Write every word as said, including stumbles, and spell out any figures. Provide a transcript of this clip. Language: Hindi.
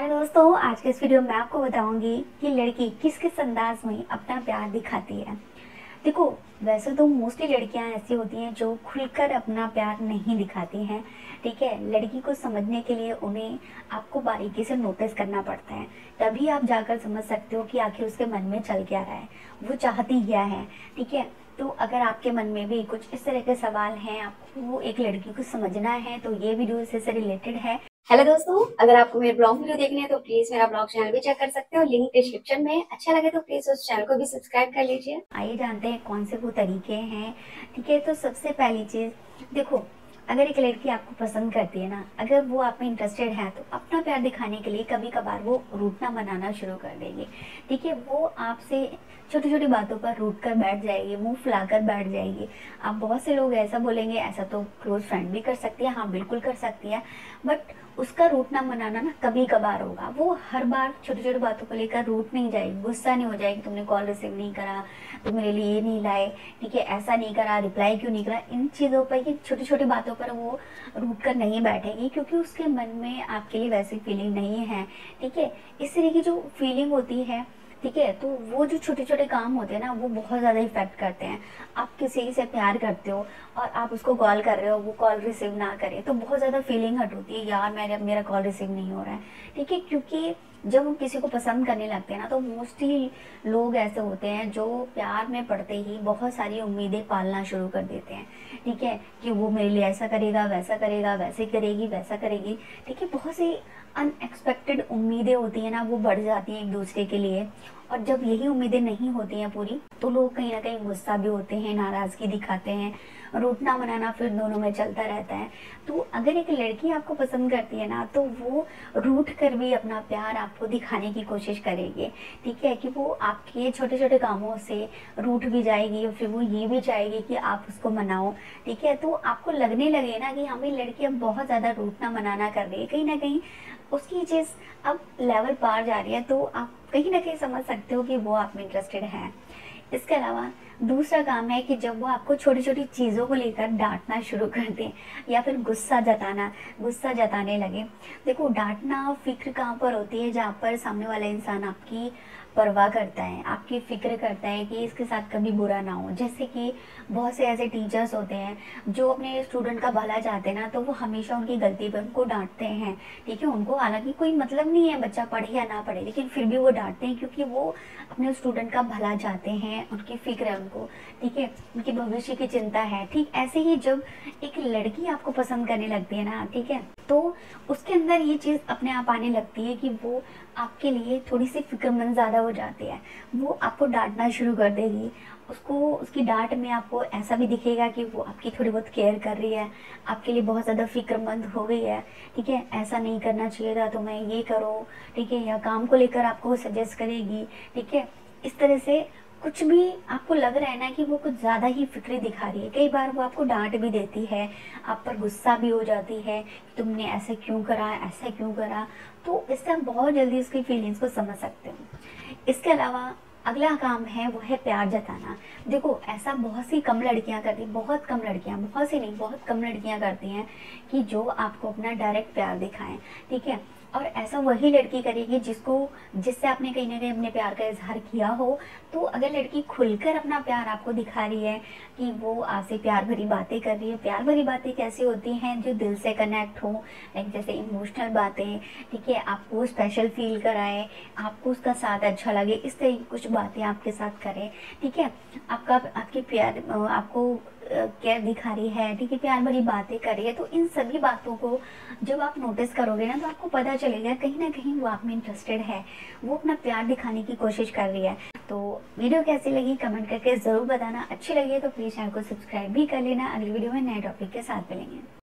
हेलो दोस्तों, आज के इस वीडियो में मैं आपको बताऊंगी कि लड़की किस किस अंदाज में अपना प्यार दिखाती है। देखो, वैसे तो मोस्टली लड़कियां ऐसी होती हैं जो खुलकर अपना प्यार नहीं दिखाती हैं। ठीक है, लड़की को समझने के लिए उन्हें आपको बारीकी से नोटिस करना पड़ता है, तभी आप जाकर समझ सकते हो कि आखिर उसके मन में चल क्या रहा है, वो चाहती क्या है। ठीक है, तो अगर आपके मन में भी कुछ इस तरह के सवाल हैं, आपको एक लड़की को समझना है, तो ये वीडियो इससे से रिलेटेड है। हेलो दोस्तों, अगर आपको मेरे ब्लॉग वीडियो देखने हैं तो प्लीज मेरा ब्लॉग चैनल भी चेक कर सकते हो, लिंक डिस्क्रिप्शन में। अच्छा लगे तो प्लीज उस चैनल को भी सब्सक्राइब कर लीजिए। आइए जानते हैं कौन से वो तरीके हैं। ठीक है, तो सबसे पहली चीज देखो, अगर एक लड़की आपको पसंद करती है ना, अगर वो आप में इंटरेस्टेड है, तो अपना प्यार दिखाने के लिए कभी कभार वो रूठना मनाना शुरू कर देगी। ठीक है, वो आपसे छोटी छोटी बातों पर रूठ कर बैठ जाएगी, मुंह फुलाकर बैठ जाएगी। आप बहुत से लोग ऐसा बोलेंगे, ऐसा तो क्लोज फ्रेंड भी कर सकती है, हाँ बिल्कुल कर सकती है, बट उसका रूठना मनाना ना कभी कभार होगा। वो हर बार छोटी छोटी बातों को लेकर रूठ नहीं जाएगी, गुस्सा नहीं हो जाएगी, तुमने कॉल रिसीव नहीं करा, तुम मेरे लिए ये नहीं लाए, ठीक है, ऐसा नहीं करा, रिप्लाई क्यों नहीं करा। इन चीज़ों पर, ये छोटी छोटी बातों पर वो रूठ कर नहीं बैठेगी, क्योंकि उसके मन में आपके लिए वैसी फीलिंग नहीं है। ठीक है, इस तरह की जो फीलिंग होती है, ठीक है, तो वो जो छोटे छोटे काम होते हैं ना, वो बहुत ज़्यादा इफेक्ट करते हैं। आप किसी से प्यार करते हो और आप उसको कॉल कर रहे हो, वो कॉल रिसीव ना करे, तो बहुत ज़्यादा फीलिंग हट होती है, यार मेरा मेरा कॉल रिसीव नहीं हो रहा है। ठीक है, क्योंकि जब हम किसी को पसंद करने लगते हैं ना, तो मोस्टली लोग ऐसे होते हैं जो प्यार में पड़ते ही बहुत सारी उम्मीदें पालना शुरू कर देते हैं। ठीक है, कि वो मेरे लिए ऐसा करेगा, वैसा करेगा, वैसे करेगी, वैसा करेगी। ठीक है, बहुत सी अनएक्सपेक्टेड उम्मीदें होती है ना, वो बढ़ जाती हैं एक दूसरे के लिए। और जब यही उम्मीदें नहीं होती हैं पूरी, तो लोग कहीं ना कहीं गुस्सा भी होते हैं, नाराजगी दिखाते हैं, रूठना मनाना फिर दोनों में चलता रहता है। तो अगर एक लड़की आपको पसंद करती है ना, तो वो रूठ कर भी अपना प्यार आपको दिखाने की कोशिश करेगी। ठीक है, कि वो आपके छोटे छोटे कामों से रूठ भी जाएगी और फिर वो ये भी चाहेगी कि आप उसको मनाओ। ठीक है, तो आपको लगने लगे ना कि हमें लड़की अब बहुत ज़्यादा रूठना मनाना कर रही है, कहीं ना कहीं उसकी चीज़ अब लेवल पार जा रही है, तो आप कहीं ना कहीं समझ सकते हो कि वो आप में इंटरेस्टेड है। इसके अलावा दूसरा काम है कि जब वो आपको छोटी छोटी चीज़ों को लेकर डांटना शुरू कर दें या फिर गुस्सा जताना गुस्सा जताने लगे। देखो, डांटना फिक्र कहाँ पर होती है, जहाँ पर सामने वाला इंसान आपकी परवाह करता है, आपकी फिक्र करता है कि इसके साथ कभी बुरा ना हो। जैसे कि बहुत से ऐसे टीचर्स होते हैं जो अपने स्टूडेंट का भला चाहते हैं ना, तो वो हमेशा उनकी गलती पर उनको डांटते हैं। ठीक है, उनको हालांकि कोई मतलब नहीं है बच्चा पढ़े या ना पढ़े, लेकिन फिर भी वो डांटते हैं, क्योंकि वो अपने स्टूडेंट का भला चाहते हैं, उनकी फिक्र है उनको। ठीक है, उनके भविष्य की चिंता है। ठीक ऐसे ही जब एक लड़की आपको पसंद करने लगती है ना, ठीक है, तो उसके अंदर ये चीज़ अपने आप आने लगती है कि वो आपके लिए थोड़ी सी फिक्रमंद ज़्यादा हो जाती है। वो आपको डांटना शुरू कर देगी, उसको उसकी डांट में आपको ऐसा भी दिखेगा कि वो आपकी थोड़ी बहुत केयर कर रही है, आपके लिए बहुत ज़्यादा फिक्रमंद हो गई है। ठीक है, ऐसा नहीं करना चाहिए था, तुम्हें ये करो। ठीक है, या काम को लेकर आपको सजेस्ट करेगी। ठीक है, इस तरह से कुछ भी आपको लग रहा है ना कि वो कुछ ज़्यादा ही फिक्री दिखा रही है, कई बार वो आपको डांट भी देती है, आप पर गुस्सा भी हो जाती है कि तुमने ऐसे क्यों करा, ऐसा क्यों करा। तो इससे हम बहुत जल्दी उसकी फीलिंग्स को समझ सकते हो। इसके अलावा अगला काम है, वो है प्यार जताना। देखो, ऐसा बहुत सी कम लड़कियां करती, बहुत कम लड़कियां, बहुत सी नहीं, बहुत कम लड़कियां करती हैं कि जो आपको अपना डायरेक्ट प्यार दिखाएं। ठीक है, और ऐसा वही लड़की करेगी जिसको जिससे आपने कहीं ना कहीं अपने प्यार का इजहार किया हो। तो अगर लड़की खुलकर अपना प्यार आपको दिखा रही है कि वो आपसे प्यार भरी बातें कर रही है, प्यार भरी बातें कैसी होती हैं, जो दिल से कनेक्ट हो, लाइक जैसे इमोशनल बातें। ठीक है, आपको स्पेशल फील कराए, आपको उसका साथ अच्छा लगे, इस तरह की कुछ बातें आपके साथ करें। ठीक है, आपका आपकी प्यार आपको केयर दिखा रही है, ठीक है, प्यार भरी बातें कर रही है, तो इन सभी बातों को जब आप नोटिस करोगे ना, तो आपको पता चलेगा कहीं ना कहीं वो आप में इंटरेस्टेड है, वो अपना प्यार दिखाने की कोशिश कर रही है। तो वीडियो कैसी लगी कमेंट करके ज़रूर बताना। अच्छी लगी तो प्लीज़ चैनल को सब्सक्राइब भी कर लेना। अगली वीडियो में नए टॉपिक के साथ मिलेंगे।